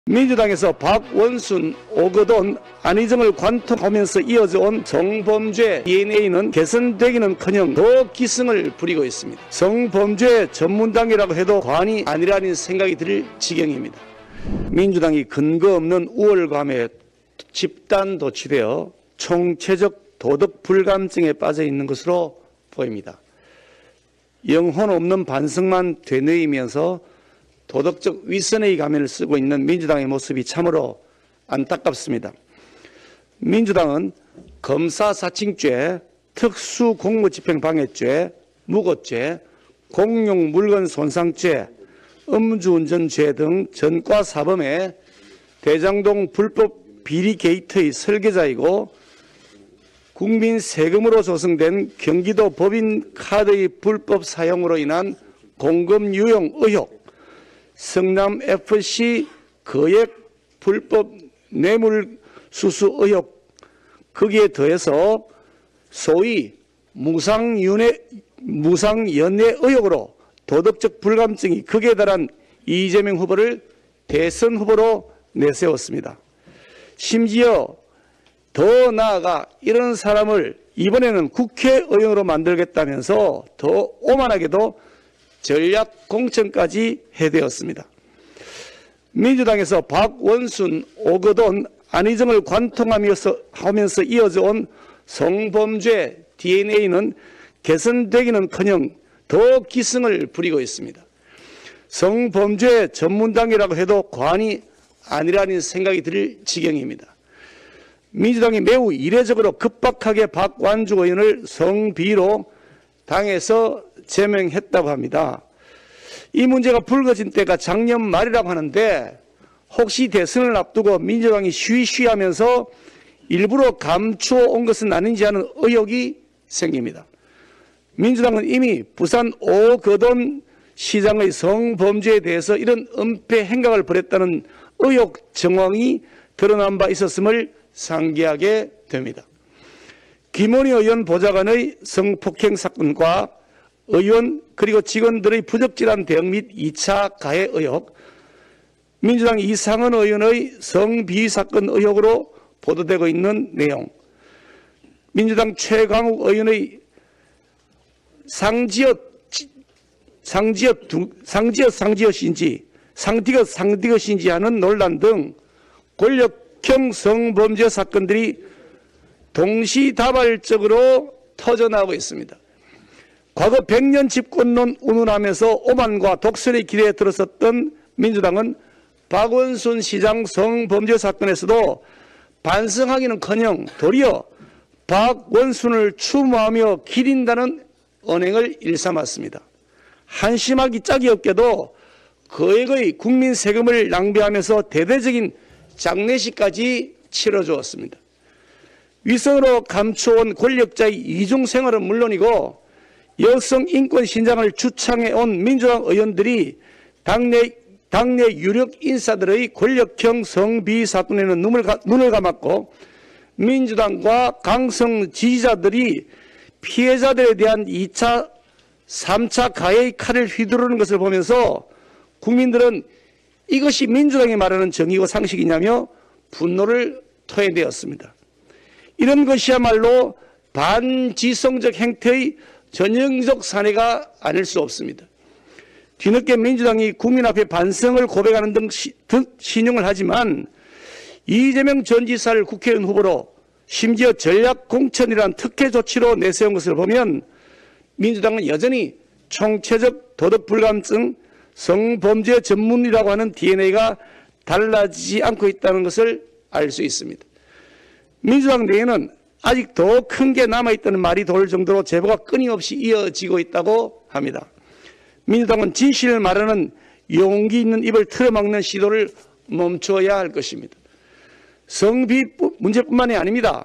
민주당에서 박원순, 오거돈, 안희정을 관통하면서 이어져 온 성범죄 DNA는 개선되기는커녕 더 기승을 부리고 있습니다. 성범죄 전문당이라고 해도 과언이 아니라는 생각이 들 지경입니다. 민주당이 근거 없는 우월감에 집단 도취되어 총체적 도덕 불감증에 빠져 있는 것으로 보입니다. 영혼 없는 반성만 되뇌이면서 도덕적 위선의 가면을 쓰고 있는 민주당의 모습이 참으로 안타깝습니다. 민주당은 검사사칭죄, 특수공무집행방해죄, 무고죄, 공용물건손상죄, 음주운전죄 등 전과사범의 대장동 불법 비리 게이트의 설계자이고 국민 세금으로 조성된 경기도 법인카드의 불법 사용으로 인한 공금 유용 의혹, 성남FC 거액 불법 뇌물수수 의혹, 거기에 더해서 소위 무상연애 의혹으로 도덕적 불감증이 극에 달한 이재명 후보를 대선 후보로 내세웠습니다. 심지어 더 나아가 이런 사람을 이번에는 국회의원으로 만들겠다면서 더 오만하게도 전략 공천까지 해대었습니다. 민주당에서 박원순, 오거돈, 안희정을 관통하면서 이어져 온 성범죄 DNA는 개선되기는커녕 더 기승을 부리고 있습니다. 성범죄 전문당이라고 해도 과언이 아니라는 생각이 들 지경입니다. 민주당이 매우 이례적으로 급박하게 박완주 의원을 성비로 당에서 제명했다고 합니다. 이 문제가 불거진 때가 작년 말이라고 하는데 혹시 대선을 앞두고 민주당이 쉬쉬하면서 일부러 감추어 온 것은 아닌지 하는 의혹이 생깁니다. 민주당은 이미 부산 오거돈 시장의 성범죄에 대해서 이런 은폐 행각을 벌였다는 의혹 정황이 드러난 바 있었음을 상기하게 됩니다. 김원희 의원 보좌관의 성폭행 사건과 의원 그리고 직원들의 부적절한 대응 및 2차 가해 의혹, 민주당 이상은 의원의 성비위 사건 의혹으로 보도되고 있는 내용, 민주당 최강욱 의원의 상디엇인지 하는 논란 등 권력형 성범죄 사건들이 동시다발적으로 터져나오고 있습니다. 과거 100년 집권론 운운하면서 오만과 독설의 길에 들어섰던 민주당은 박원순 시장 성범죄 사건에서도 반성하기는커녕 도리어 박원순을 추모하며 기린다는 언행을 일삼았습니다. 한심하기 짝이 없게도 거액의 국민 세금을 낭비하면서 대대적인 장례식까지 치러주었습니다. 위선으로 감춰온 권력자의 이중 생활은 물론이고 여성 인권 신장을 주창해온 민주당 의원들이 당내 유력 인사들의 권력형 성비위 사건에는 눈을 감았고 민주당과 강성 지지자들이 피해자들에 대한 2차, 3차 가해의 칼을 휘두르는 것을 보면서 국민들은 이것이 민주당이 말하는 정의고 상식이냐며 분노를 토해내었습니다. 이런 것이야말로 반지성적 행태의 전형적 사례가 아닐 수 없습니다. 뒤늦게 민주당이 국민 앞에 반성을 고백하는 등 신용을 하지만 이재명 전 지사를 국회의원 후보로 심지어 전략 공천이라는 특혜 조치로 내세운 것을 보면 민주당은 여전히 총체적 도덕 불감증, 성범죄 전문이라고 하는 DNA가 달라지지 않고 있다는 것을 알 수 있습니다. 민주당 내에는 아직 더 큰 게 남아있다는 말이 돌 정도로 제보가 끊임없이 이어지고 있다고 합니다. 민주당은 진실을 말하는 용기 있는 입을 틀어막는 시도를 멈춰야 할 것입니다. 성비 문제뿐만이 아닙니다.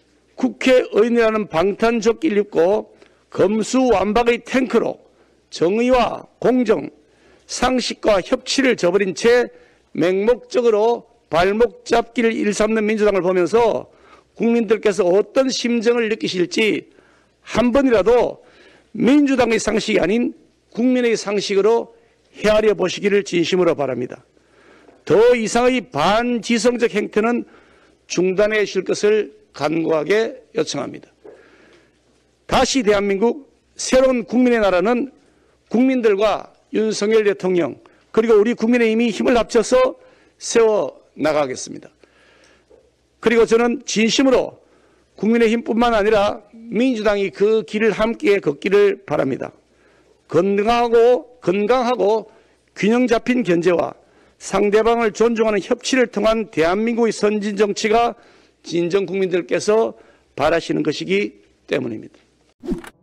국회의원이라는 방탄조끼를 입고 검수완박의 탱크로 정의와 공정, 상식과 협치를 저버린 채 맹목적으로 발목 잡기를 일삼는 민주당을 보면서 국민들께서 어떤 심정을 느끼실지 한 번이라도 민주당의 상식이 아닌 국민의 상식으로 헤아려 보시기를 진심으로 바랍니다. 더 이상의 반지성적 행태는 중단해 주실 것을 간곡하게 요청합니다. 다시 대한민국 새로운 국민의 나라는 국민들과 윤석열 대통령 그리고 우리 국민의힘이 힘을 합쳐서 세워나가겠습니다. 그리고 저는 진심으로 국민의힘뿐만 아니라 민주당이 그 길을 함께 걷기를 바랍니다. 건강하고 균형 잡힌 견제와 상대방을 존중하는 협치를 통한 대한민국의 선진 정치가 진정 국민들께서 바라시는 것이기 때문입니다.